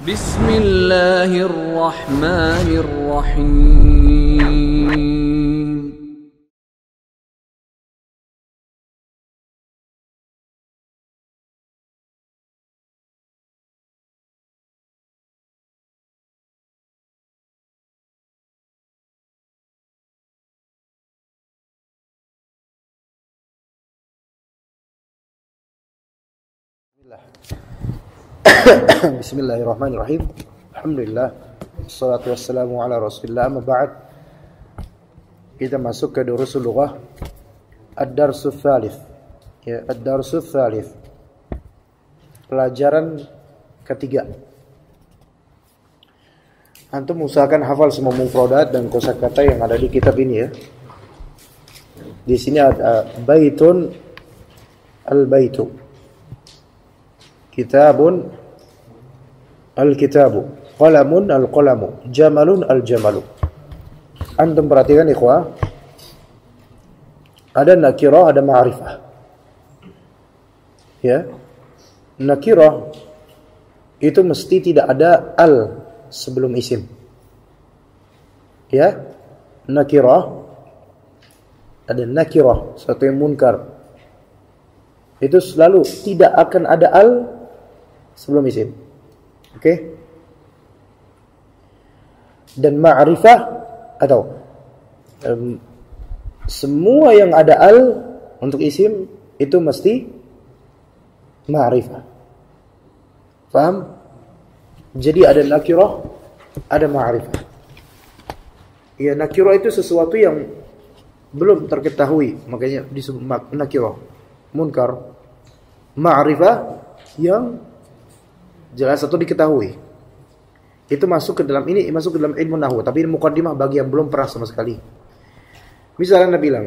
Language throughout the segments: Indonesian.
Bismillahirrahmanirrahim. Bismillahirrahmanirrahim. Alhamdulillah. Wassalatu wassalamu ala Rasulillah. Amma ba'd. Kita masuk ke Durusul Lughah Ad-Darsul Tsalits. Ya, Ad-Darsul Tsalits. Pelajaran ketiga. Antum usahakan hafal semua mufradat dan kosakata yang ada di kitab ini ya. Di sini ada baitun, al-baitu. Kitabun, al-kitabu. Qalamun, al-qalamu. Jamalun, al-jamalu. Antum perhatikan ikhwah. Ada nakirah, ada ma'rifah. Ya. Nakirah itu mesti tidak ada al sebelum isim. Ya. Nakirah, ada nakirah, satu yang munkar. Itu selalu tidak akan ada al sebelum isim. Oke? Dan ma'rifah atau semua yang ada al untuk isim itu mesti ma'rifah. Paham? Jadi ada nakirah, ada ma'rifah. Ya, nakirah itu sesuatu yang belum terketahui, makanya disebut nakirah. Munkar. Ma'rifah yang jelas atau diketahui. Itu masuk ke dalam ini, masuk ke dalam ilmu nahwu, tapi ini muqaddimah bagi yang belum pernah sama sekali. Misalnya Anda bilang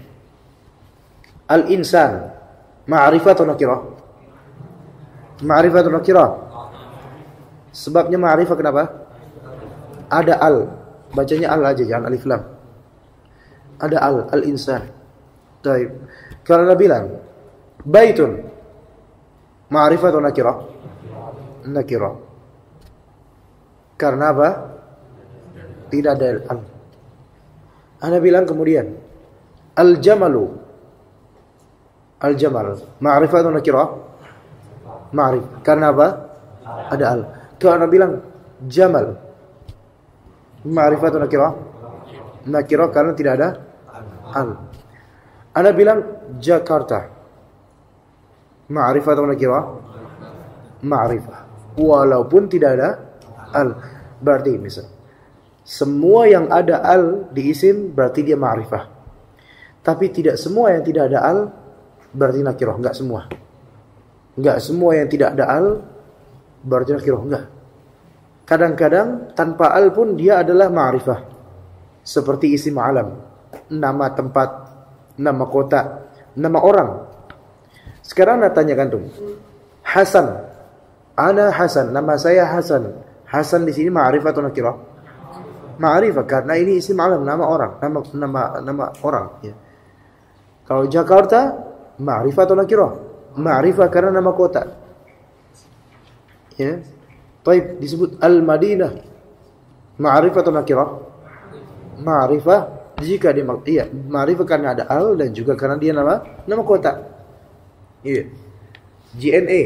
al-insan ma'rifah atau nakirah? Ma'rifah atau nakirah? Sebabnya ma'rifah kenapa? Ada al. Bacanya al aja, jangan alif lam. Ada al-insan. Baik. Kalau Anda bilang baitun ma'rifah atau nakirah? Nakirah. Karena apa? Tidak ada al. Anda bilang kemudian al-jamalu. Al-jamal ma'rifah atau nakirah? Ma'rifah. Karena apa? Ada al. Kalau Anda bilang jamal ma'rifah atau nakirah? Nakirah karena tidak ada al. Anda bilang Jakarta ma'rifah atau nakirah? Ma'rifah. Walaupun tidak ada al. Berarti misal semua yang ada al di isim berarti dia ma'rifah. Tapi tidak semua yang tidak ada al berarti nakirah. Enggak semua. Enggak semua yang tidak ada al berarti nakirah. Enggak. Kadang-kadang tanpa al pun dia adalah ma'rifah. Seperti isim alam, nama tempat, nama kota, nama orang. Sekarang nak tanyakan tuh, Hasan, ana Hasan, nama saya Hasan. Hasan di sini ma'rifah atau nakirah? Ma'rifah karena ini isim alam, nama orang, nama orang. Ya. Kalau Jakarta, ma'rifah atau nakirah? Ma'rifah karena nama kota. Ya, taib disebut al-Madinah, ma'rifah atau nakirah? Ma'rifah jika dia iya, ma'rifah karena ada al dan juga karena dia nama kota. Iya. JNE.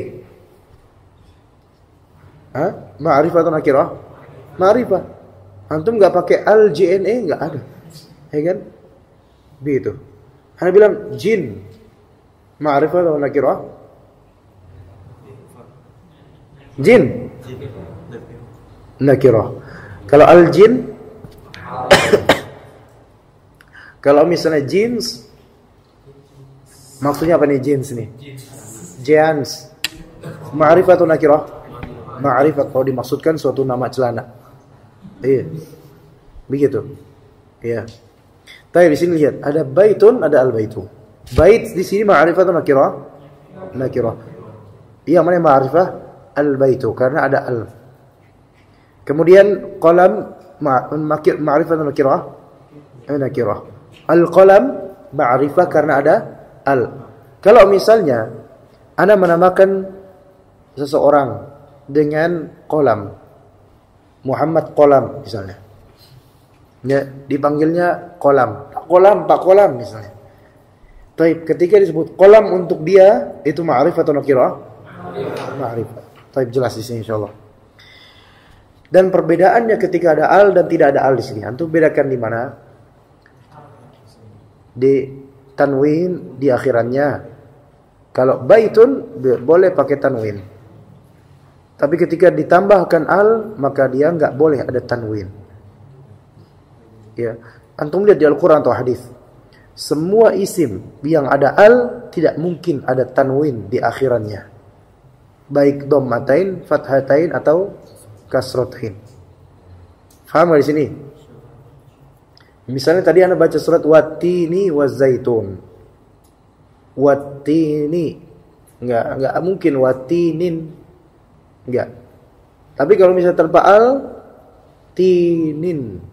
Ma'rifah atau nakirah? Ma'rifah. Antum enggak pakai al JNE enggak ada. Ya kan? Begitu. Anda bilang jin. Ma'rifah atau nakirah? Jin. Nakirah. Kalau al jin kalau misalnya jeans, maksudnya apa nih jeans nih? Jeans. Ma'rifah atau nakirah? Ma'rifah kalau dimaksudkan suatu nama celana. Iya. Begitu. Iya. Tapi di sini lihat, ada baitun, ada al-baitu. Bait di sini ma'rifah atau nakirah? Nakirah. Iya, mana ma'rifah? Al-baitu karena ada al. Kemudian qalam ma'rifah atau nakirah? Nakirah. Al-qalam ma'rifah karena ada al. Kalau misalnya Anda menamakan seseorang dengan kolam. Muhammad kolam misalnya. Ya, dipanggilnya kolam. Pak kolam misalnya. Taib, ketika disebut kolam untuk dia itu ma'rifah atau nakirah? Ma'rifah. Taib, jelas di sini insyaallah. Dan perbedaannya ketika ada al dan tidak ada al di sini. Antum bedakan di mana? Di tanwin di akhirannya. Kalau baitun boleh pakai tanwin. Tapi ketika ditambahkan al, maka dia enggak boleh ada tanwin. Ya, antum lihat di Al-Qur'an atau hadis. Semua isim yang ada al tidak mungkin ada tanwin di akhirannya. Baik dhammatain, fathatain atau kasratain. Faham di sini? Misalnya tadi Anda baca surat Wattini wazaitun. Wattini enggak mungkin wattinin. Enggak. Tapi kalau misalnya tanpa al, tinin,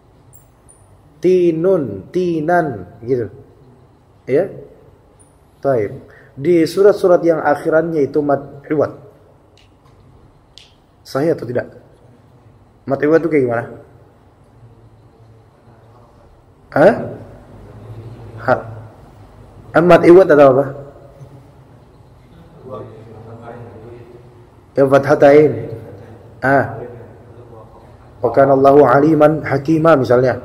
tinun, tinan, gitu. Ya. Baik. Di surat-surat yang akhirannya itu mad iwad. Sahih atau tidak? Mad iwad itu kayak gimana? Mad iwad atau apa? Ya fathatain. Wa kana Allahu aliman hakima misalnya.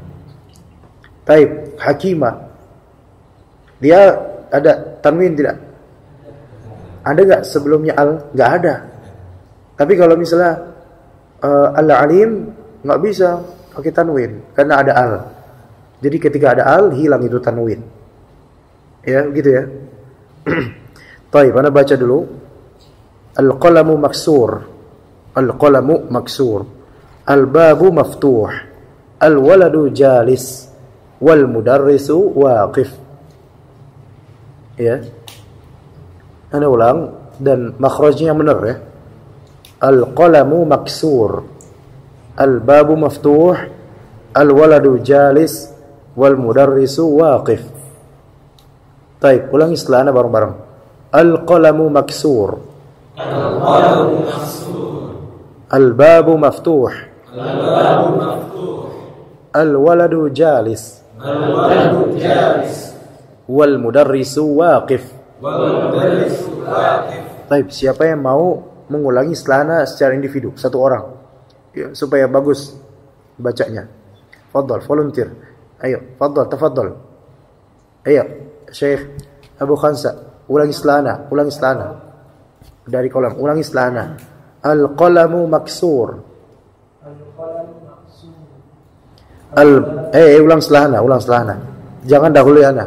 Baik, hakima. Dia ada tanwin tidak? Ada enggak sebelumnya al? Enggak ada. Tapi kalau misalnya al-alim enggak bisa pakai tanwin karena ada al. Jadi ketika ada al hilang itu tanwin. Ya, gitu ya. Baik, Anda baca dulu. Al-qalamu maksur. Al-qalamu maksur. Al-babu maftuh. Al-waladu jalis. Wal mudarrisu waqif. Ya. Anda ulang dan makhrajnya yang benar ya. Al-qalamu maksur. Al-babu maftuh. Al-waladu jalis. Wal mudarrisu waqif. Baik, ulangi setelah Anda bareng-bareng. Al-qalamu maksur. Al-qalamu maksur. Al-babu maftuh. Al-babu maftuh. Al-waladu jalis. Al-waladu jalis. Wal mudarrisu waqif. Wal mudarrisu waqif. Baik, siapa yang mau mengulangi setelah secara individu satu orang ya, supaya bagus bacanya. Fadhal, volunteer. Ayo, fadhal, tafadhal. Ayo, Syekh Abu Khansa, ulangi setelah dari kolam, ulangi setelah Al-qalamu maksur. Al-qalamu maksur. Ulang setelah jangan dahulu ana.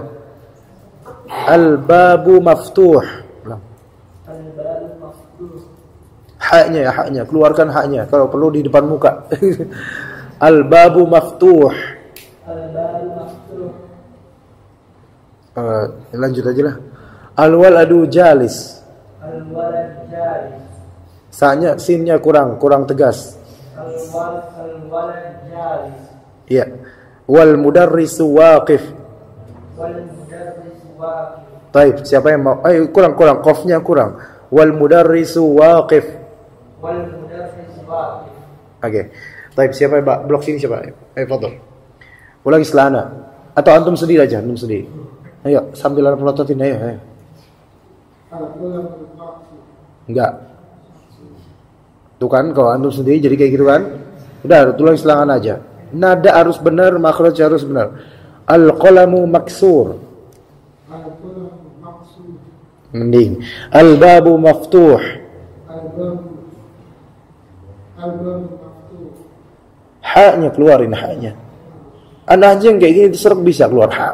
Al-babu maftuh. Al-babu maftuh. Haknya, keluarkan haknya kalau perlu di depan muka. Al-babu maftuh. Al-babu maftuh. Lanjut aja lah. Al-waladu jalis. Al-walad jalis. Sanya sinnya kurang tegas. Al-walad jalis. Ya. Wal mudarrisu waqif. Wal mudarrisu waqif. Baik, siapa yang mau? Kurang qafnya kurang. Wal mudarrisu waqif. Wal mudarrisu waqif. Oke. Baik, siapa yang blok sini siapa? Fadhil. Ulangi setelah ana. Atau antum sendiri aja, antum sendiri. Ayo, sambil ana pelototin ayo. Enggak. Tuh kan kalau antum sendiri jadi kayak gitu kan. Udah, tulang selangan aja. Nada harus benar, makhraj harus benar. Al-qalamu maksur. Al-qalamu maksur. Mending. Al-babu maftuh. Al-babu maftuh. Haknya keluarin haknya. Anak aja yang kayak gini diserap bisa keluar hak.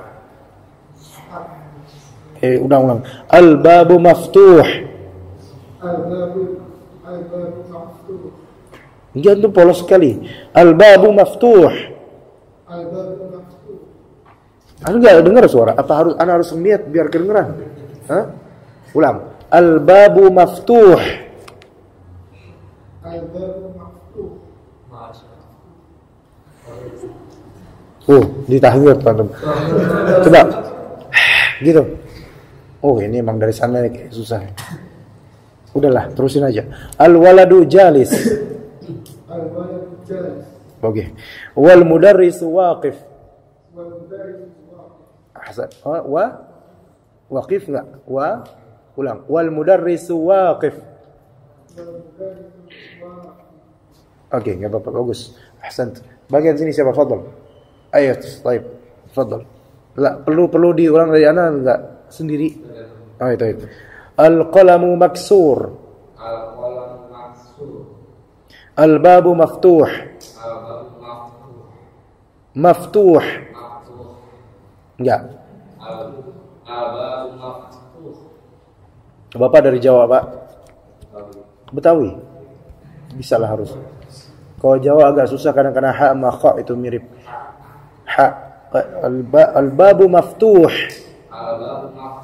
Ulang. Al-babu maftuh. Al-babu maftuh. Jangan tuh polos sekali. Al-babu maftuh. Al-babu maftuh. Anda enggak dengar suara? Apa harus lihat biar kedengeran? Hah? Ulang. Al-babu maftuh. Al-babu maftuh. Ditahwid teman-teman. Coba. Gitu. Oh, ini emang dari sana kayak susah. Udahlah, terusin aja. Al-waladu jalis. Al-waladu jalis. Oke. Wal mudarrisu waqif. Wal mudarrisu waqif. Ahsan. Wa waqif enggak? Wa ulang. Wal mudarrisu waqif. Wal mudarrisu waqif. Oke, enggak apa-apa, bagus. Ahsan. Bagian sini siapa? Fadhal. Ayo, baik. Fadhal. La, perlu diulang dari ana enggak sendiri? Oh, itu. Al-qalamu maksur. Al-qalamu maksur. Al-babu maftuh. Al-babu maftuh. Maftuh. Maftuh. Enggak. Al-babu maftuh. Bapak dari Jawa, Pak? Betawi. Bisa lah harus. Kalau Jawa agak susah kadang-kadang ha sama kha itu mirip. Ha. Al-babu maftuh. Al-babu maftuh.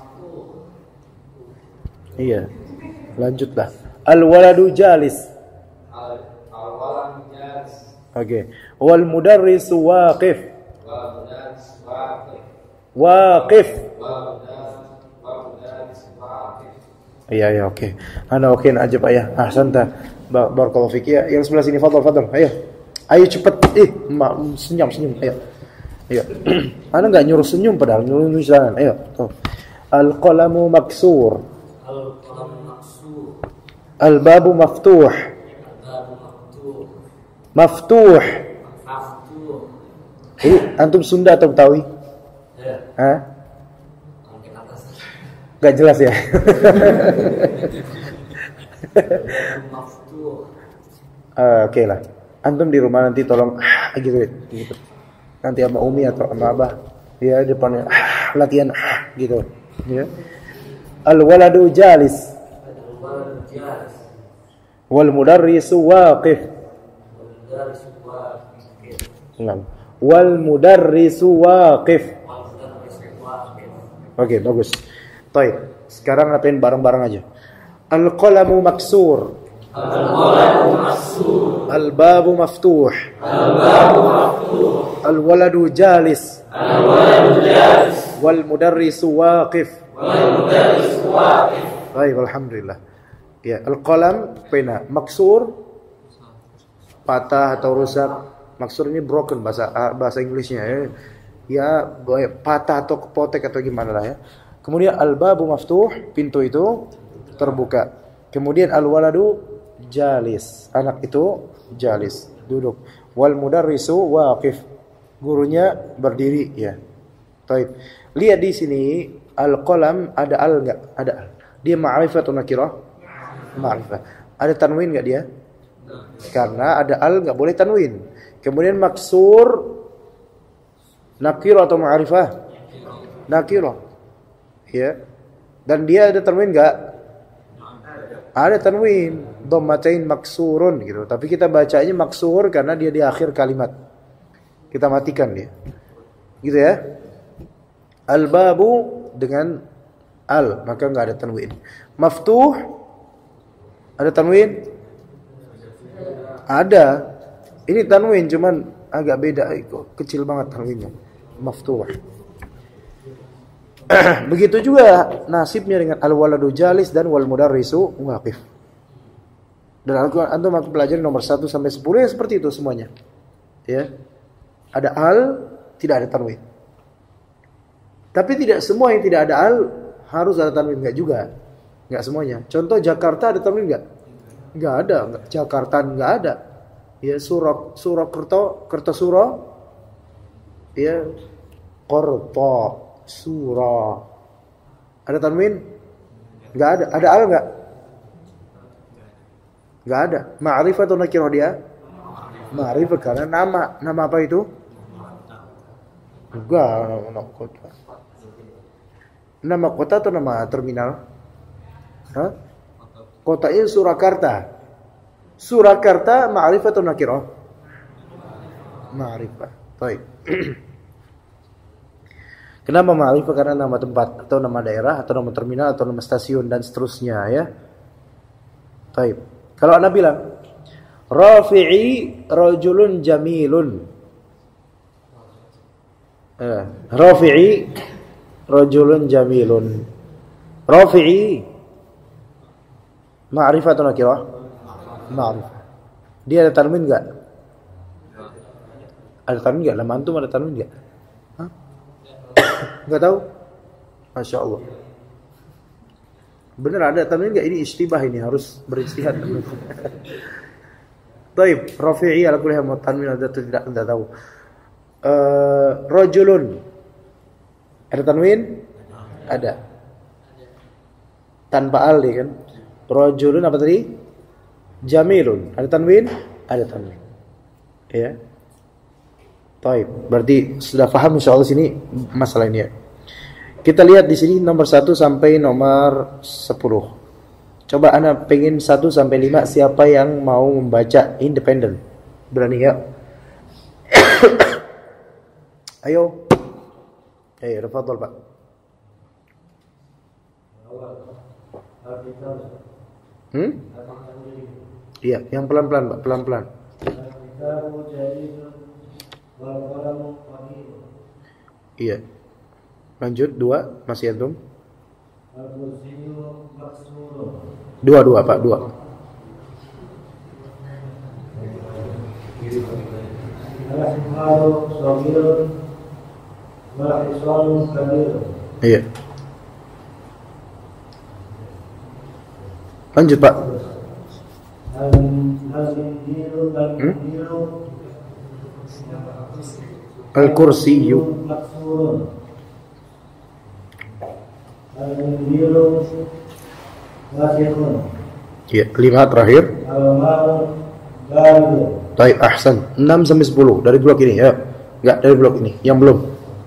Iya. Lanjutlah. Al-waladu jalis. Al-waladu jalis. Oke. Wal mudarrisu waqif. Wal mudarrisu waqif. Waqif. Wal mudarrisu waqif. Iya, oke. Ana oke aja Pak ya. Ahsanta. Barakallahu fik ya. Yang sebelah sini fadhal. Ayo cepet. Senyum. Ayo. Ana enggak nyuruh senyum padahal nyuruh jalan. Ayo. Tuh. Al-qalamu maksur. Al-qalamu maksur. Al-babu maftuh. Al-babu maftuh. Maftuh. Maftuh. Ini antum Sunda atau Betawi? Ya. Hah? Angkat atas. Gak jelas ya? Maftuh. Oke lah. Antum di rumah nanti tolong gitu. Nanti sama Umi atau sama Abah. Ya depannya latihan gitu. Ya. Al-waladu jalis. Al-waladu jalis. Wal mudarrisu waqif. Wal mudarrisu waqif. Wal mudarrisu waqif. Wal mudarrisu waqif. Oke, bagus. Baik. Sekarang ngapain bareng-bareng aja. Al-qalamu maksur. Al-qalamu maksur. Al-babu maftuh. Al-babu maftuh. Al-waladu jalis. Al-waladu jalis. Wal mudarrisu waqif. Wal mudarrisu waqif. Baik, alhamdulillah. Ya, al-qalam pena maksur patah atau rusak. Maksur ini broken bahasa Inggrisnya ya. Ya, patah atau kepotek atau gimana lah ya. Kemudian al-babu maftuh, pintu itu terbuka. Kemudian al-waladu jalis, anak itu jalis, duduk. Wal mudarrisu waqif, gurunya berdiri ya. Baik. Lihat di sini al-qalam ada al enggak? Ada al. Dia ma'rifah atau nakirah? Ma'rifah. Ada tanwin enggak dia? Karena ada al enggak boleh tanwin. Kemudian maksur nakirah atau ma'rifah? Nakirah. Ya. Dan dia ada tanwin enggak? Ada tanwin, dhammatain maksurun gitu. Tapi kita bacanya maksur karena dia di akhir kalimat. Kita matikan dia. Gitu ya. Al-babu dengan al, maka enggak ada tanwin. Maftuh ada tanwin? Ada. Ini tanwin cuman agak beda, kecil banget tanwinnya. Maftuh. Begitu juga nasibnya dengan al-waladu jalis dan wal mudarrisu waqif. Dan Al-Quran antum akan pelajari nomor 1 sampai 10 ya seperti itu semuanya. Ya. Ada al, tidak ada tanwin. Tapi tidak semua yang tidak ada al harus ada tanwin, enggak juga. Enggak semuanya. Contoh Jakarta ada tanwin enggak? Enggak ada, enggak. Jakarta enggak ada. Ya Kertosuro. Ya Qorto surah. Ada tanwin? Enggak ada. Ada al enggak? Enggak ada. Ma'rifah atau nakirah dia? Ma'rifah karena nama. Nama apa itu? Enggak, nama kota. Nama kota atau nama terminal? Hah? Kotanya Surakarta. Surakarta ma'rifah atau nakirah? Ma'rifah. Baik. Kenapa ma'rifah? Karena nama tempat atau nama daerah atau nama terminal atau nama stasiun dan seterusnya ya. Baik. Kalau Anda bilang Rafi'i rajulun jamilun. Rafi'i rajulun jamilun. Rafi'i Ma'rifah atau nakirah? Ma'rifah. Dia ada tanwin enggak? Ada tanwin enggak? Lam antum ada tanwin enggak? Hah? Enggak tahu? Masya Allah. Benar ada tanwin enggak? Ini istibah, ini harus beristihad. Taib, rafi'i ala kulli hal tanwin ada atau tidak tahu. Rajulun. Ada tanwin? Ada. Tanpa al dia kan. Rajulun apa tadi? Jamilun. Ada tanwin? Ada tanwin. Ya. Taib. Berarti sudah paham insyaallah sini masalah ini ya. Kita lihat di sini nomor 1 sampai nomor 10. Coba Anda pengen 1 sampai 5 siapa yang mau membaca independen? Berani ya? Ayo. Tafadhol Pak. Iya, yang pelan-pelan Pak, pelan-pelan. Iya. Lanjut 2, masih antum? 2 Pak, 2. Iya. Lanjut Pak. Al-Kursiyyu. Ya, 5 terakhir. Baik, ahsan. 6 sampai 10 dari blok ini ya. Enggak dari blok ini, yang belum.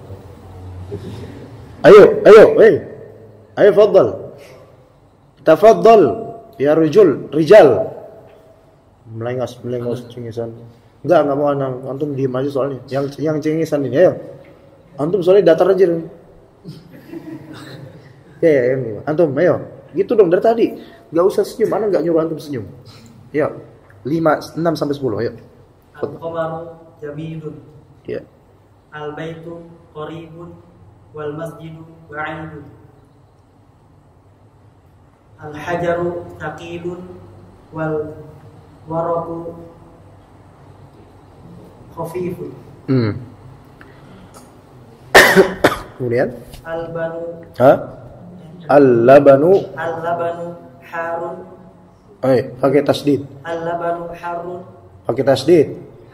Ayo, fadhal. Tafadhal ya rijal. Melengos cengisan. Enggak mau antum diam aja soalnya. Yang cengisan ini ayo. Antum soalnya datar aja. Ya, antum ayo. Gitu dong dari tadi. Enggak usah senyum, ana enggak nyuruh antum senyum. Ya. 6 sampai 10 ayo. Al-qamaru jamilun. Ya. Al-baitu qaribun wal masjidu ba'idun. Al-hajaru thaqilun wal waraqu khafifun. Kemudian Al-banu Al-labanu harun. Pakai tasdid. Al-labanu harun. Pakai tasdid.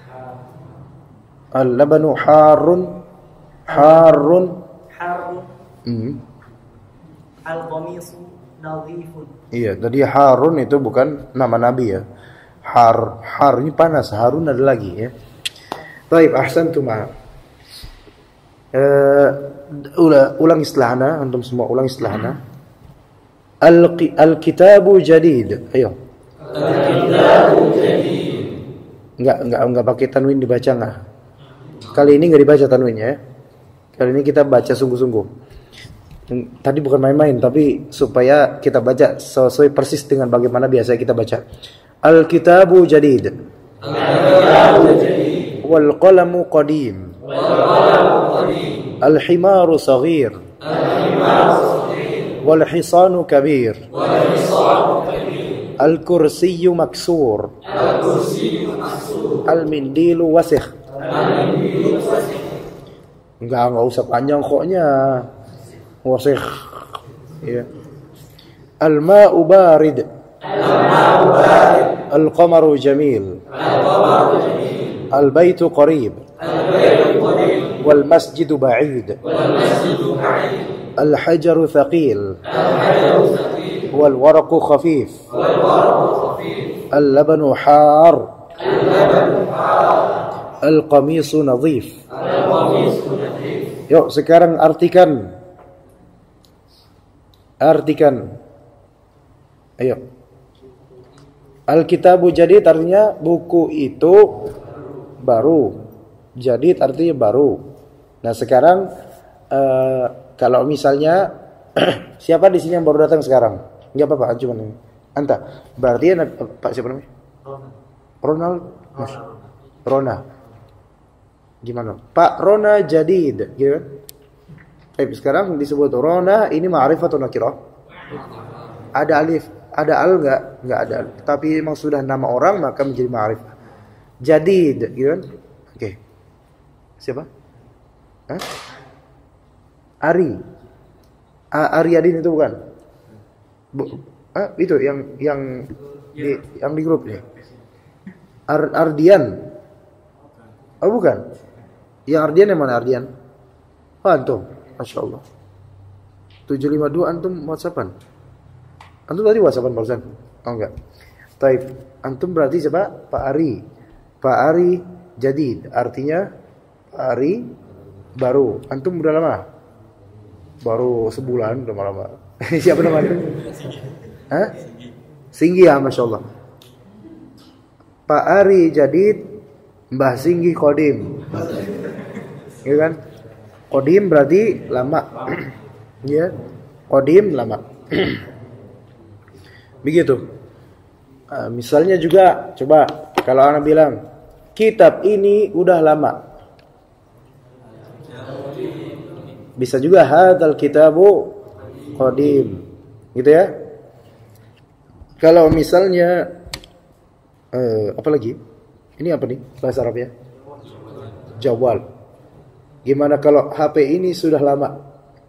Al-labanu harun. Al-qamisu nadhifun. Iya, tadi Harun itu bukan nama nabi ya. Har ini panas, Harun ada lagi ya. Baik, ahsantum. Ulang istilahnya, antum semua ulang istilahnya. Al-kitabu jadid. Ayo. Al-kitabu jadid. Enggak pakai tanwin dibaca enggak? Kali ini enggak dibaca tanwinnya ya. Kali ini kita baca sungguh-sungguh. Tadi bukan main-main, tapi supaya kita baca sesuai persis dengan bagaimana biasa kita baca. Al-kitabu jadid. Al-kitabu jadid. Wal qalamu qadim. Al-himaru saghir. Wal hisanu kabir. Al-kursiyyu maksur. Al-mindilu wasikh. Enggak usah panjang koknya. Wasikh. Ya. Al-ma'u barid. Al-qamaru jamil. Al-baitu qarib. Wal masjidu ba'id. Al-hajaru thaqil. Wal waraqu khafif. Al-labanu har. Al-qamisu nadhif. Yuk sekarang artikan. Ayo. Al-kitabu jadid artinya buku itu baru. Jadid artinya baru. Nah sekarang kalau misalnya siapa di sini yang baru datang sekarang? Enggak apa-apa, cuma ini. Anta. Berarti Pak siapa namanya? Ronald. Rona. Gimana? Pak Rona jadid, gitu kan? Tapi sekarang disebut Rona ini ma'rifah atau nakirah? Ada ada al nggak? Nggak ada. Tapi memang sudah nama orang maka menjadi ma'rifah. Jadid, gitu kan? Oke. Siapa? Hah? Ari. Ariadin itu bukan? Itu yang di grup nih. Ardian. Oh bukan. Yang Ardian yang mana Ardian? Oh antum. Masya Allah. 752 antum WhatsAppan. Antum tadi WhatsAppan barusan? Oh enggak. Taib. Antum berarti siapa? Pak Ari. Pak Ari Jadid. Artinya Pak Ari baru. Antum udah lama? Baru sebulan udah lama. Siapa namanya? Hah? Singgi ya, Masya Allah. Pak Ari Jadid, Mbah Singgi Kodim. Gitu kan? Kodim berarti lama. Ya, Kodim lama. Begitu. Misalnya juga, coba kalau anak bilang kitab ini udah lama. Bisa juga hadzal kitabu qadim. Gitu ya. Kalau misalnya apa lagi? Ini apa nih bahasa Arabnya? Jawal. Gimana kalau HP ini sudah lama?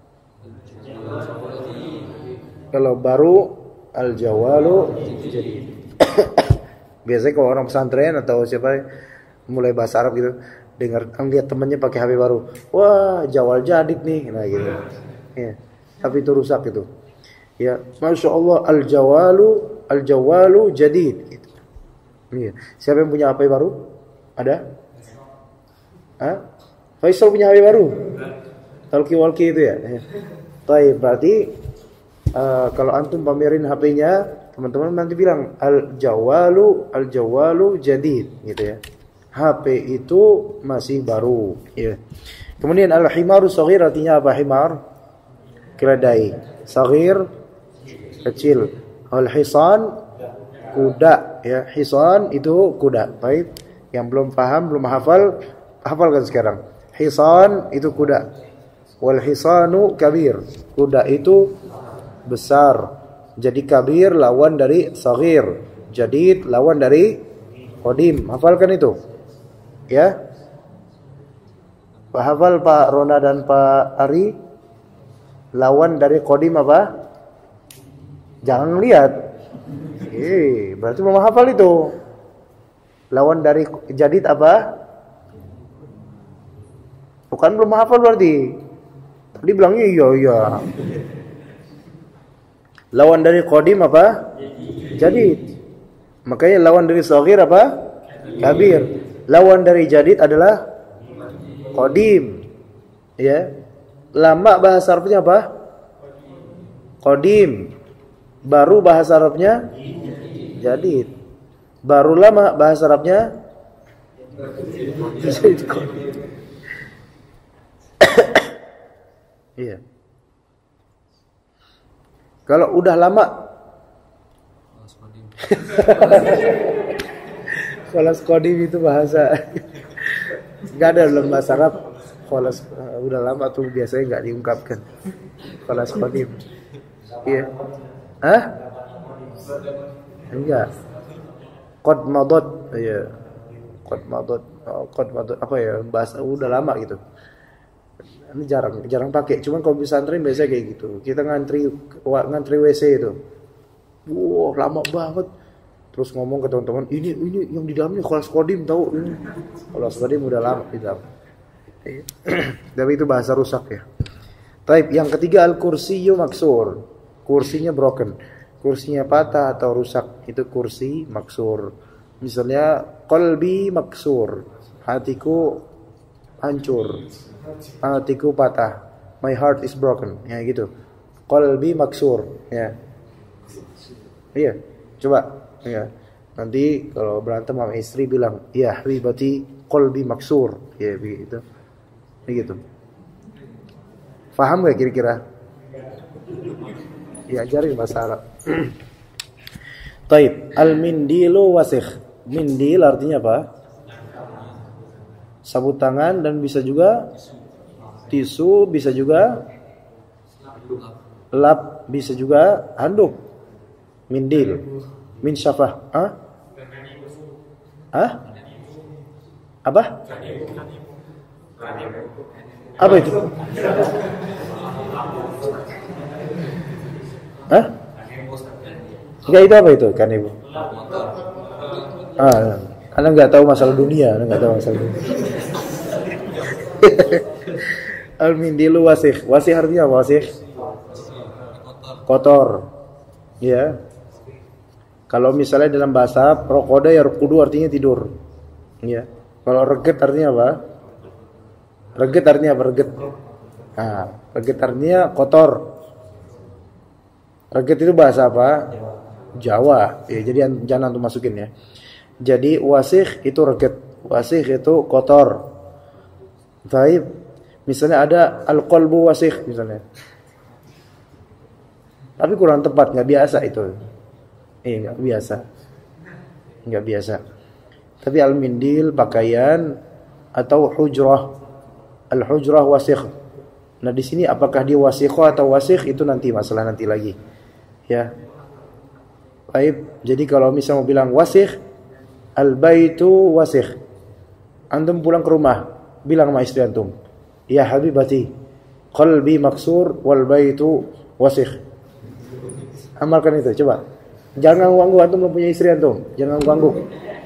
Kalau baru al-jawalu jadi. Biasanya kalau orang pesantren atau siapa mulai bahasa Arab gitu, dengar lihat temannya pakai HP baru, wah jawal jadid nih, nah gitu. Ya, tapi itu rusak itu. Ya, Masya Allah al-jawalu jadid. Gitu. Ya. Siapa yang punya HP baru? Ada? Hah? Faisal punya HP baru? Talkie-walkie itu ya? Baik, berarti kalau antum pamerin HP-nya, teman-teman nanti bilang al-jawalu jadid gitu ya. HP itu masih baru ya. Kemudian al-himaru shaghir artinya apa? Himar keledai, shaghir kecil. Al-hisan kuda ya. Hisan itu kuda. Baik, yang belum paham, belum hafal, hafalkan sekarang. Hisan itu kuda. Wal hisanu kabir. Kuda itu besar. Jadi kabir lawan dari saghir. Jadid lawan dari qadim. Hafalkan itu. Ya. Pak hafal Pak Rona dan Pak Ari. Lawan dari qadim apa? Jangan lihat. Berarti mau hafal itu. Lawan dari jadid apa? Bukan belum hafal berarti. Tadi bilangnya iya. Lawan dari qadim apa? Jadid. Makanya lawan dari saghir apa? Kabir. Lawan dari jadid adalah qadim. Ya. Lama bahasa Arabnya apa? Qadim. Baru bahasa Arabnya jadid. Baru lama bahasa Arabnya jadid. Iya. Kalau udah lama kholas qadim itu bahasa enggak ada dalam bahasa Arab. Kholas udah lama tuh biasanya enggak diungkapkan. Kholas qadim. Iya. Hah? Enggak. Qad madad. Iya. Qad madad. Qad madad apa ya? Bahasa udah lama gitu. Ini jarang pakai. Cuman kalau di pesantren biasanya kayak gitu. Kita ngantri WC itu. Wow, lama banget. Terus ngomong ke teman-teman, ini yang di dalamnya kholas qadim tahu ini. Kholas qadim udah lama di dalam. Tapi itu bahasa rusak ya. Taib, yang ketiga al-kursiyyu maksur. Kursinya broken. Kursinya patah atau rusak. Itu kursi maksur. Misalnya qalbi maksur. Hatiku hancur. Hatiku patah. My heart is broken. Ya gitu. Qalbi maksur. Ya. Iya. Coba. Ya. Nanti kalau berantem sama istri bilang, ya habibati qalbi maksur. Ya begitu. Begitu. Paham gak kira-kira? Ya ajarin bahasa Arab. Taib. Al-mindilu wasikh. Mindil artinya apa? Sabut tangan dan bisa juga tisu, bisa juga lap, bisa juga handuk. Mindil. Min syafah. Hah? Hah? Apa? Apa itu? Hah? Enggak, itu apa itu kanibu? Anda nggak tahu masalah dunia, Anda nggak tahu masalah dunia. Al-mindilu wasih. Wasih artinya apa wasih? Kotor. Ya. Kalau misalnya dalam bahasa rokoda ya rukudu artinya tidur. Ya. Kalau reget artinya apa? Reget artinya apa? Reget. Nah, reget artinya kotor. Reget itu bahasa apa? Jawa. Ya, jadi jangan antum masukin ya. Jadi wasih itu reget. Wasih itu kotor. Baik. Misalnya ada al-qalbu wasih misalnya. Tapi kurang tepat, nggak biasa itu. Nggak biasa. Nggak biasa. Tapi al-mindil pakaian atau hujrah. Al-hujrah wasih. Nah, di sini apakah dia wasikho atau wasih itu nanti masalah nanti lagi. Ya. Baik. Jadi kalau misalnya mau bilang wasih, al-baitu wasih. Antum pulang ke rumah, bilang sama istri antum, ya habibati, qalbi maksur wal baitu wasih. Amalkan itu, coba. Jangan ganggu antum mempunyai istri antum, jangan ganggu.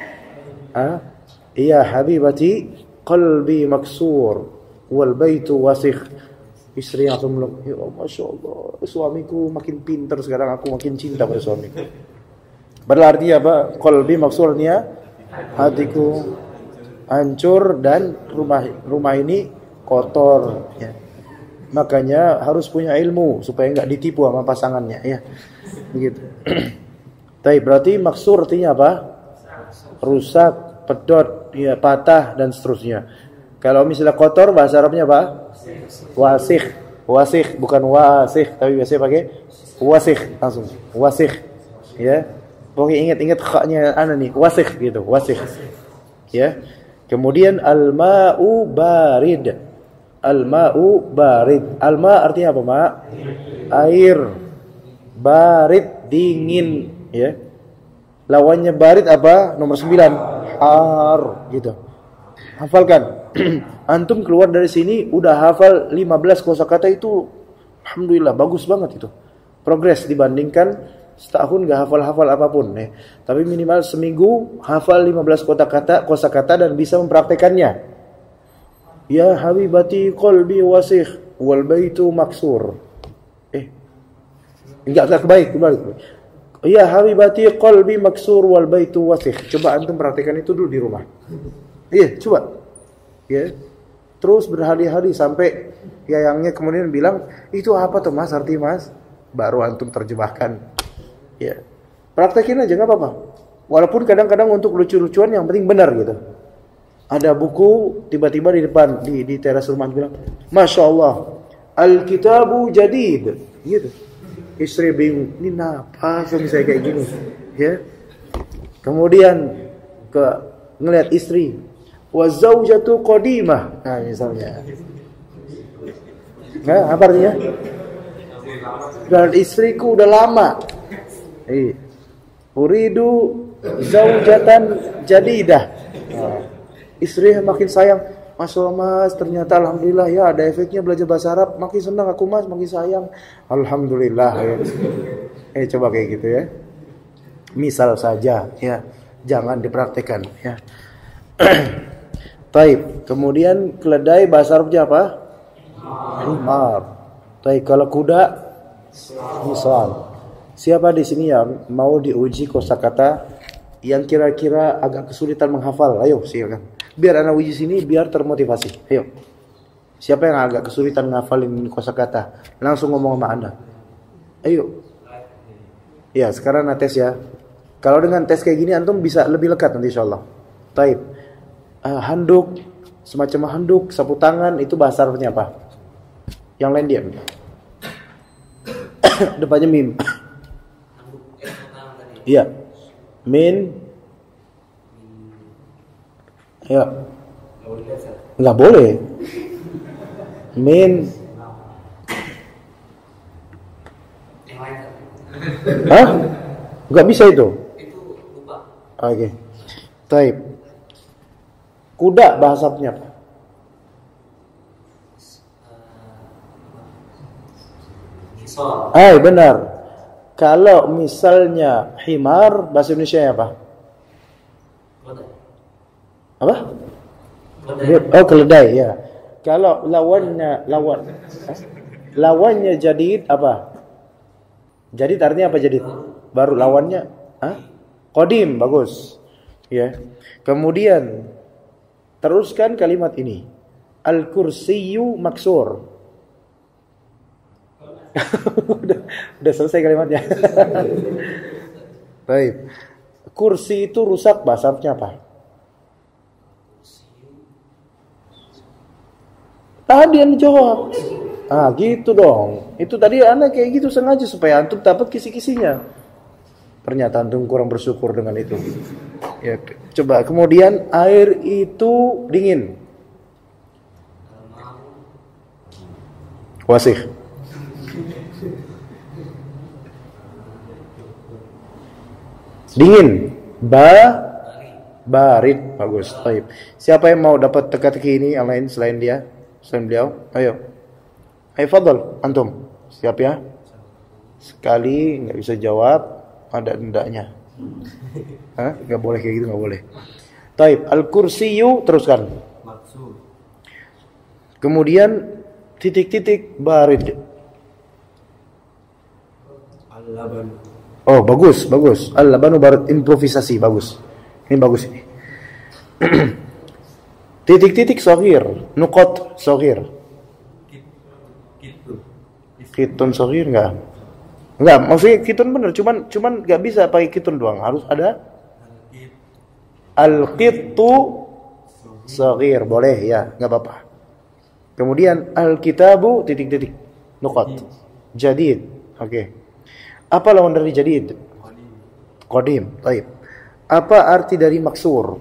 Ya habibati, qalbi maksur wal baitu wasih. Istri yang langsung bilang, ya Masya Allah, suamiku makin pintar sekarang, aku makin cinta pada suamiku. Padahal artinya apa? Qalbi maksudnya hatiku hancur dan rumah ini kotor. Ya. Makanya harus punya ilmu supaya nggak ditipu sama pasangannya. Ya, begitu. Tapi berarti maksur artinya apa? Rusak, pedot, ya, patah dan seterusnya. Kalau misalnya kotor bahasa Arabnya apa? Wasih, wasih bukan wasih, tapi biasanya pakai wasih langsung. Wasih, ya. Pokoknya ingat khaknya nih, wasih gitu, wasih. Ya. Kemudian al-ma'u barid. Al-ma'u barid. Al-ma artinya apa, Ma? Air. Barid dingin, ya. Lawannya barid apa? Nomor 9, har gitu. Hafalkan. Antum keluar dari sini udah hafal 15 kosakata itu, alhamdulillah bagus banget itu. Progres dibandingkan setahun gak hafal-hafal apapun ya. Tapi minimal seminggu hafal 15 kosakata dan bisa mempraktekannya. Ya habibati qalbi wasih wal baitu maksur. Enggak baik, kembali. Ya habibati qalbi maksur wal baitu wasih. Coba antum praktekkan itu dulu di rumah. Iya, coba. Ya. Terus berhari-hari sampai yayangnya kemudian bilang, "Itu apa tuh, Mas? Arti, Mas?" Baru antum terjemahkan. Ya. Praktekin aja enggak apa-apa. Walaupun kadang-kadang untuk lucu-lucuan yang penting benar gitu. Ada buku tiba-tiba di depan di teras rumah bilang, "Masya Allah, Alkitabu jadid." Gitu. Istri bingung, "Ini apa suami saya kayak gini?" Ya. Kemudian ngelihat istri, "Wa zaujatu qadimah." Nah, misalnya. Nah, apa artinya? Dan istriku udah lama. Uridu zaujatan jadidah. Nah, istri makin sayang. Masya Allah, Mas, ternyata alhamdulillah ya ada efeknya belajar bahasa Arab. Makin senang aku, Mas, makin sayang. Alhamdulillah ya. Coba kayak gitu ya. Misal saja ya. Jangan dipraktekkan ya. Taib. Kemudian keledai bahasa Arabnya apa? Himar. Taib. Kalau kuda, misal. Siapa di sini yang mau diuji kosakata yang kira-kira agak kesulitan menghafal? Ayo, silakan. Biar anak uji sini biar termotivasi. Ayo. Siapa yang agak kesulitan menghafalin kosakata? Langsung ngomong sama Anda. Ayo. Ya, sekarang tes ya. Kalau dengan tes kayak gini antum bisa lebih lekat nanti insyaallah. Taib. Handuk, semacam handuk, sapu tangan itu bahasa Arabnya apa? Yang lain diam. Depannya mim. Iya. Min. Ya. Enggak boleh. Min. Hah? Nggak bisa itu. Itu lupa. Oke. Taib. Kuda bahasanya apa? Hisab. Benar. Kalau misalnya himar, bahasa Indonesia apa? Keledai. Apa? Keledai. Oh, keledai ya. Kalau lawannya jadid apa? Jadid artinya apa jadid? Baru lawannya? Qadim, bagus. Ya. Kemudian teruskan kalimat ini. Al-kursiyyu maksur. udah selesai kalimatnya. Baik. Kursi itu rusak, bahasanya apa? Tadi yang jawab. Gitu dong. Itu tadi anak kayak gitu sengaja supaya antum dapat kisi-kisinya. Ternyata antum kurang bersyukur dengan itu. Ya, coba kemudian air itu dingin. Wasih. Dingin. Barid. Bagus. Baik. Siapa yang mau dapat teka-teki ini yang lain selain dia? Selain beliau? Ayo. Ayo fadal antum. Siap ya? Sekali nggak bisa jawab ada dendanya. Nggak boleh kayak gitu, nggak boleh. Taib. Al-kursiyyu teruskan. Maksud. Kemudian titik-titik barid. Al-laban. Oh, bagus. Al-labanu barid, improvisasi, bagus. Ini bagus ini. Titik-titik shagir, nuqat shagir. Kitun shagir enggak, maksudnya kitun bener, cuman enggak bisa pakai kitun doang, harus ada al-qittu shagir, boleh ya, enggak apa-apa. Kemudian al-kitabu titik-titik, nuqat. Jadid. Oke. Apa lawan dari jadid? Qadim. Baik. Apa arti dari maksur?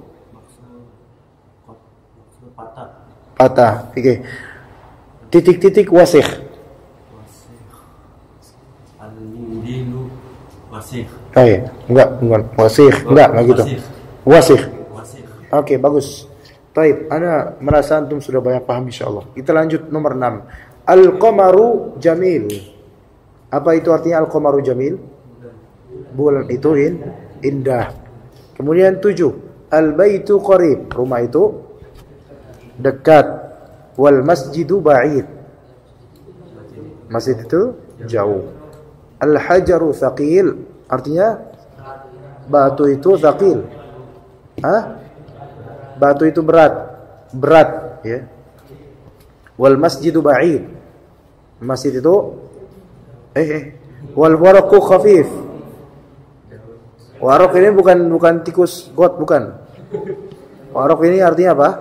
Patah. Oke. Titik-titik wasih. Al-mindilu wasih. Enggak wasih. Enggak gitu. Wasih. Oke, bagus. Baik, ana merasa antum sudah banyak paham insyaallah. Kita lanjut nomor 6. Al-qamaru jamil. Apa itu artinya al-qamaru jamil? Bulan itu indah. Kemudian 7. Al-baitu qarib. Rumah itu dekat. Wal masjidu ba'id. Masjid itu jauh. Al-hajaru thaqil. Artinya batu itu thaqil. Batu itu berat ya. Wal masjidu ba'id. Masjid itu wal waraqu khafif. Waraq ini bukan tikus got, bukan. Waraq ini artinya apa?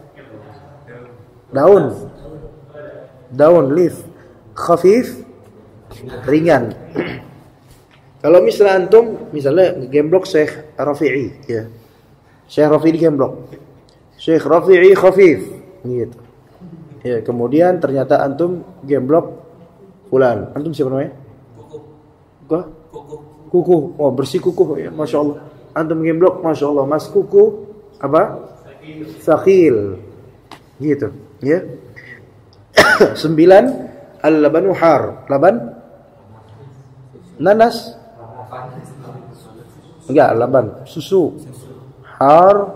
Daun, leaf. Khafif, ringan. Kalau misalnya antum, misalnya gemblok Syekh Rafi'i, ya. Syekh Rafi'i gemblok. Syekh Rafi'i khafif, gitu. Ya, kemudian ternyata antum gemblok fulan. Antum siapa namanya? Kuku. Oh, bersih kuku ya, Masya Allah. Antum gemblok, Masya Allah. Mas kuku apa? Thaqil. Gitu, ya. 9. Al-labanu har. Laban? Nanas? Enggak, laban. Susu. Har.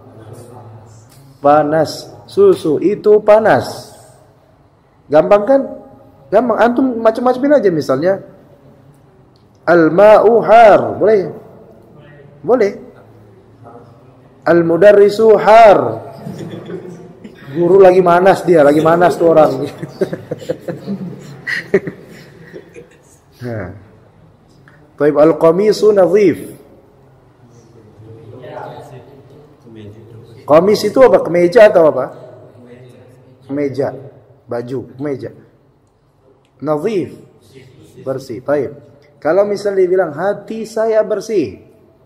Panas. Susu itu panas. Gampang kan? Gampang. Antum macam-macam aja misalnya. Al-ma'u har. Boleh. Al-mudarrisu har. Guru lagi manas tuh orang. Baik, al-qamisu nadhif. Qamis itu apa? Kemeja atau apa? Kemeja. Baju, kemeja. Nadhif. Bersih. Baik. Kalau misalnya dibilang hati saya bersih.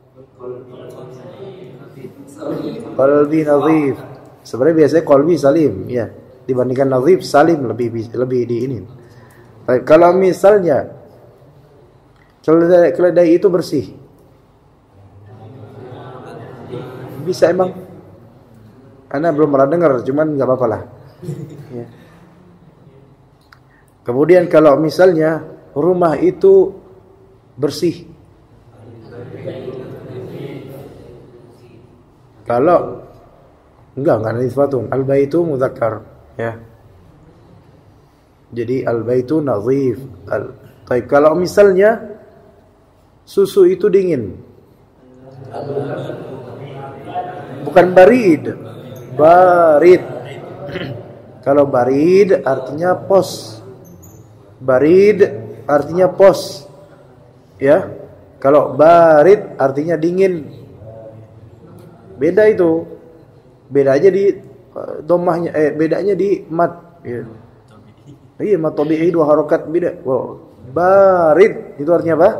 Qalbi nadhif. Sebenarnya biasanya qalbi salim, ya. Dibandingkan nadhif, salim lebih di ini. Baik, kalau misalnya keledai itu bersih. Bisa emang. Ana belum pernah dengar, cuman nggak apa-apa lah. Ya. Kemudian kalau misalnya rumah itu bersih, kalau enggak nisbatun, al-baitu mudzakkar, ya. Jadi al-baitu nadhif. Baik, kalau misalnya susu itu dingin, bukan barid, barid. Kalau barid artinya pos. Barid artinya pos. Ya. Kalau barid artinya dingin. Beda itu. Bedanya di dhammahnya, bedanya di mat, ya. Iya, mat tabi'i dua harakat beda. Wow. Barid itu artinya apa?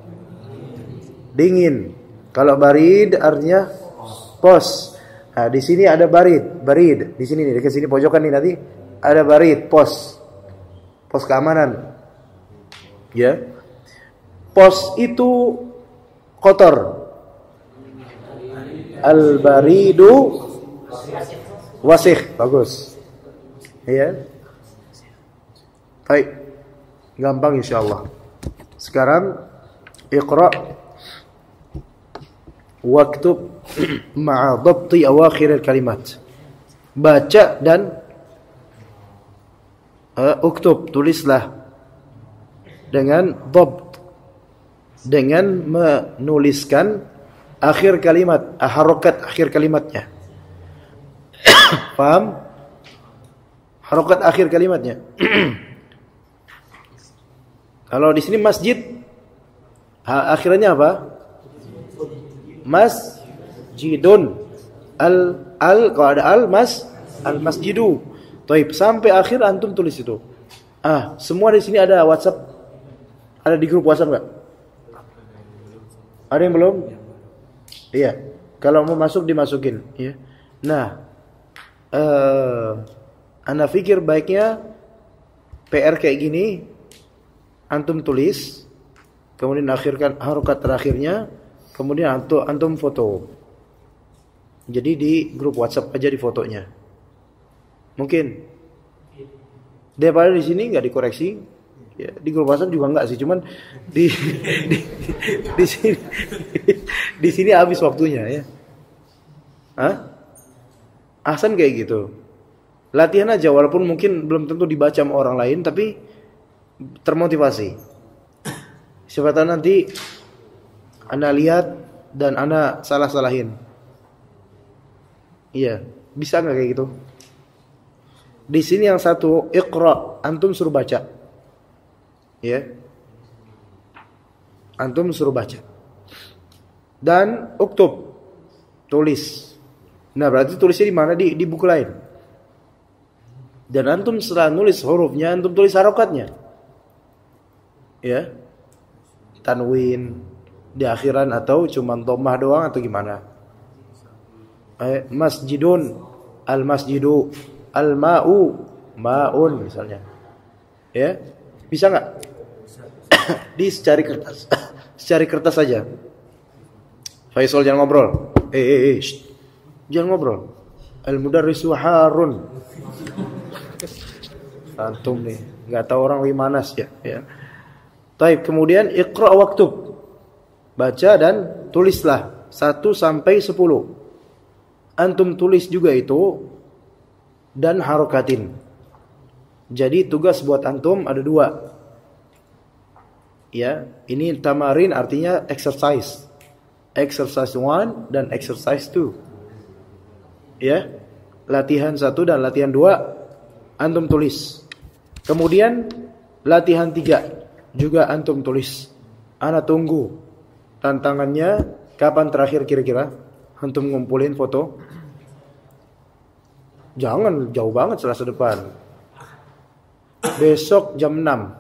Dingin. Kalau barid artinya pos. Nah, di sini ada barid, barid. Di sini nih, dekat sini pojokan nih nanti ada barid, pos. Pos keamanan. Ya. Pos itu kotor. Al-baridu wasih. Bagus. Ya. Baik. Gampang insyaallah. Sekarang Iqra waktub ma'a dhabti awakhir al-kalimat. Baca dan uktub, tulislah dengan dhabt, dengan menuliskan akhir kalimat, harokat akhir kalimatnya. Paham? Harokat akhir kalimatnya. Kalau di sini masjid, akhirnya apa? Masjidun. Kalau ada al masjidu. Taib, sampai akhir antum tulis itu. Semua di sini ada WhatsApp, ada di grup WhatsApp enggak? Ada yang belum? Iya. Kalau mau masuk dimasukin, ya. Nah, Anda pikir baiknya PR kayak gini, antum tulis, kemudian akhirkan harokat terakhirnya, kemudian antum foto. Jadi di grup WhatsApp aja di fotonya. Mungkin. Daripada di sini nggak dikoreksi, ya, di grup WhatsApp juga nggak sih, cuman di sini di sini habis waktunya, ya. Ahsan kayak gitu. Latihan aja, walaupun mungkin belum tentu dibaca sama orang lain, tapi termotivasi. Siapa tahu nanti Anda lihat dan Anda salah-salahin. Iya, bisa nggak kayak gitu? Di sini yang satu Iqra, antum suruh baca. Ya. Antum suruh baca. Dan uktub, tulis. Nah, berarti tulisnya di mana? Di buku lain. Dan antum setelah nulis hurufnya, antum tulis harokatnya. Ya. Tanwin di akhiran atau cuma dhammah doang atau gimana? Masjidun, al-masjidu, al-ma'u, ma'un misalnya. Ya. Bisa enggak? Secari kertas. Secari kertas saja. Faisal jangan ngobrol. Jangan ngobrol. Al-mudarrisu harun. Antum nih, enggak tahu orang Wimanas ya. Taib, kemudian Iqra waktub. Baca dan tulislah 1 sampai 10. Antum tulis juga itu dan harokatin. Jadi tugas buat antum ada 2. Ya, ini tamarin artinya exercise. Exercise 1 dan exercise 2. Ya. Latihan 1 dan latihan 2 antum tulis. Kemudian latihan 3 juga antum tulis. Ana tunggu tantangannya kapan terakhir kira-kira antum ngumpulin foto. Jangan jauh banget Selasa depan. Besok jam 6.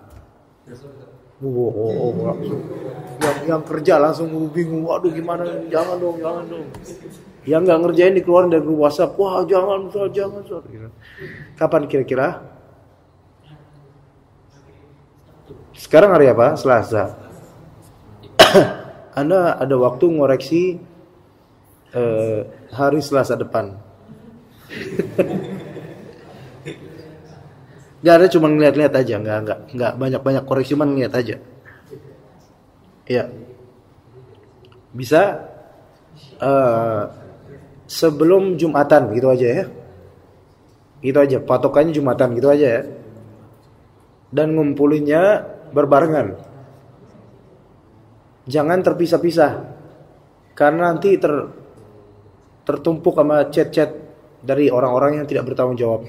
Langsung. Yang kerja langsung bingung. Waduh gimana? Jangan dong. Yang nggak ngerjain dikeluarin dari grup WhatsApp. Wah jangan. Kapan kira-kira? Sekarang hari apa? Selasa. Anda ada waktu ngoreksi hari Selasa depan. Gak ada, cuma ngeliat-liat aja, nggak banyak koreksi, cuma ngeliat aja. Ya, bisa sebelum Jumatan gitu aja ya. Gitu aja, patokannya Jumatan gitu aja ya. Dan ngumpulinnya berbarengan. Jangan terpisah-pisah. Karena nanti tertumpuk sama chat-chat dari orang-orang yang tidak bertanggung jawab.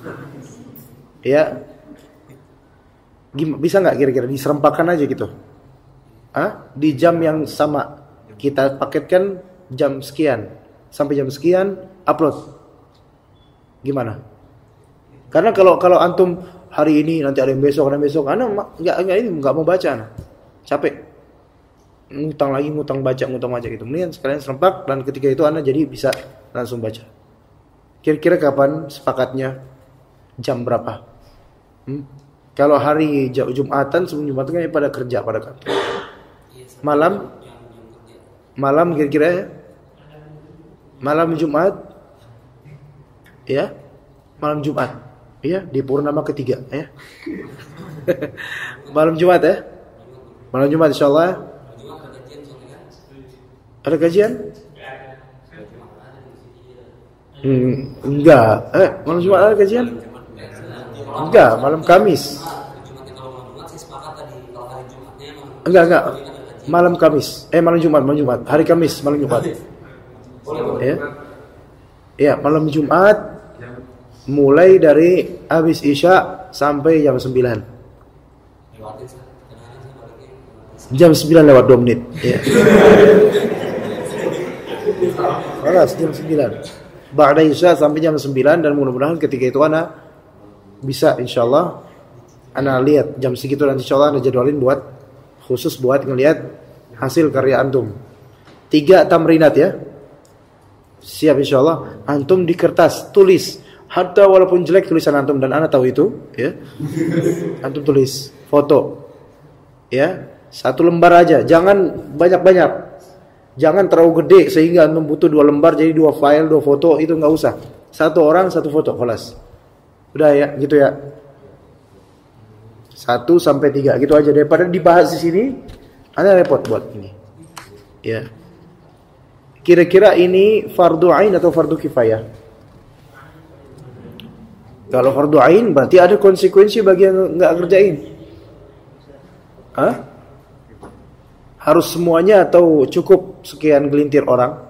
Ya. Bisa nggak kira-kira diserempakkan aja gitu? Di jam yang sama. Kita paketkan jam sekian. Sampai jam sekian upload. Gimana? Karena kalau antum hari ini nanti ada yang besok, ana nggak mau baca, ana. Capek. Ngutang baca gitu. Kemudian sekalian serempak dan ketika itu ana jadi bisa langsung baca. Kira-kira kapan sepakatnya? Jam berapa? Kalau hari Jumatan, sebelum Jumatan kan pada kerja pada kantor. Malam kira-kira ya? Malam Jumat. Ya. Malam Jumat. Ya, di purnama ketiga ya. Malam Jumat ya. Malam Jumat insyaallah. Ada kajian? Enggak. Malam Jumat ada kajian? Enggak, malam Kamis. Enggak. Malam Kamis. Malam Jumat. Hari Kamis, malam Jumat. Ya. Ya, malam Jumat mulai dari habis Isya sampai jam 9. Jam 9 lewat 2 menit. Ya. Kelas jam 9. Ba'da Isya sampai jam 9 dan mudah-mudahan ketika itu ana bisa insyaallah ana lihat jam segitu dan insyaallah ana jadwalin khusus buat ngelihat hasil karya antum. 3 tamrinat ya. Siap insyaallah. Antum di kertas tulis, hatta walaupun jelek tulisan antum dan ana tahu itu, ya. Antum tulis foto. Ya, 1 lembar aja, jangan banyak-banyak. Jangan terlalu gede sehingga antum butuh 2 lembar jadi 2 file, 2 foto, itu enggak usah. 1 orang 1 foto, kelas. Udah ya, gitu ya. 1 sampai 3 gitu aja daripada dibahas di sini, ana repot buat ini. Ya. Kira-kira ini fardu ain atau fardu kifayah? Kalau fardu ain berarti ada konsekuensi bagi yang enggak kerjain. Harus semuanya atau cukup sekian gelintir orang?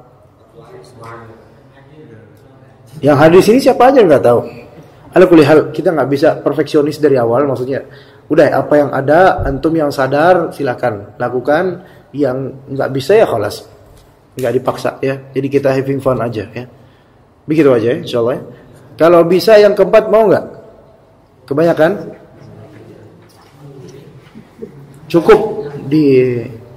Yang hadir sini siapa aja enggak tahu. Ala kulli hal, kita enggak bisa perfeksionis dari awal, maksudnya udah apa yang ada antum yang sadar silakan lakukan, yang enggak bisa ya khalas. Enggak dipaksa ya. Jadi kita having fun aja ya. Begitu aja ya, insyaallah ya. Kalau bisa yang keempat mau enggak? Kebanyakan? Cukup di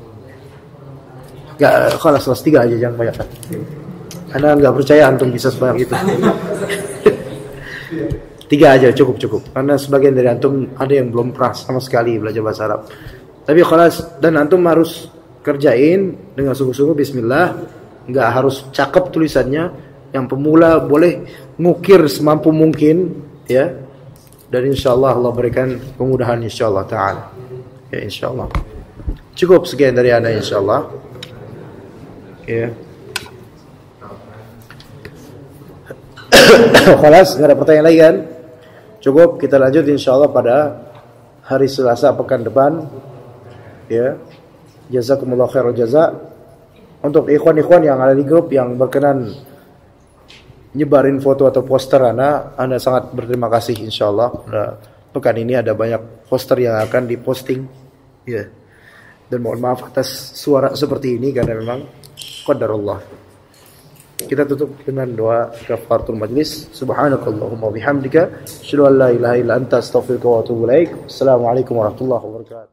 enggak, kelas 3 aja, jangan kebanyakan. Karena enggak percaya antum bisa sebanyak itu. 3 aja cukup. Karena sebagian dari antum ada yang belum pernah sama sekali belajar bahasa Arab. Tapi kelas dan antum harus kerjain dengan sungguh-sungguh bismillah, enggak harus cakep tulisannya. Yang pemula boleh ngukir semampu mungkin ya. Dan insyaallah Allah berikan kemudahan insyaallah taala. Ya insyaallah. Cukup sekian dari ana insyaallah. Ya. Khalas, enggak ada pertanyaan lagi kan? Cukup, kita lanjut insyaallah pada hari Selasa pekan depan. Ya. Jazakumullah khairul jaza. Untuk ikhwan-ikhwan yang ada di grup yang berkenan nyebarin foto atau poster ana sangat berterima kasih insyaallah. Pekan ini ada banyak poster yang akan diposting. Ya. Dan mohon maaf atas suara seperti ini karena memang qadarullah. Kita tutup dengan doa kafaratul majlis. Subhanakallahumma bihamdika asyhadu an la ilaha illa anta astaghfiruka wa atubu ilaik. Assalamualaikum warahmatullahi wabarakatuh.